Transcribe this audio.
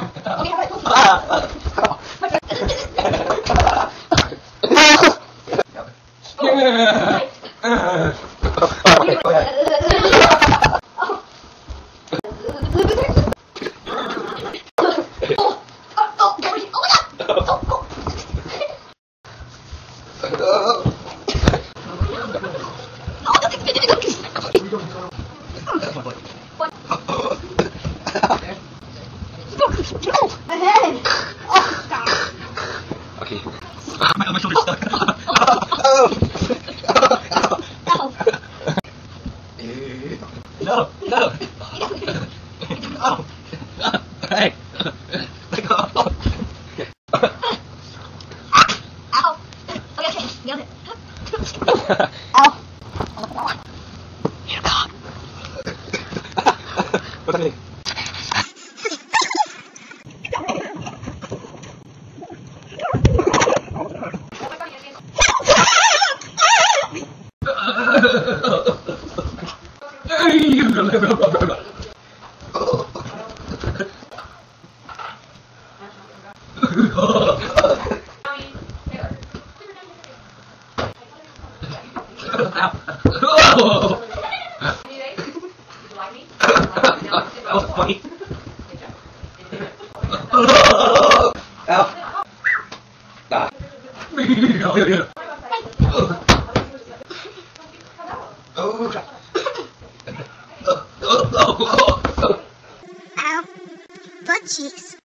Okay. My shoulder's stuck. No, no. Oh. Hey. Let go. Ow. Okay, nailed it. Ow. Here, come. What's happening? That was funny. Ow. Ah.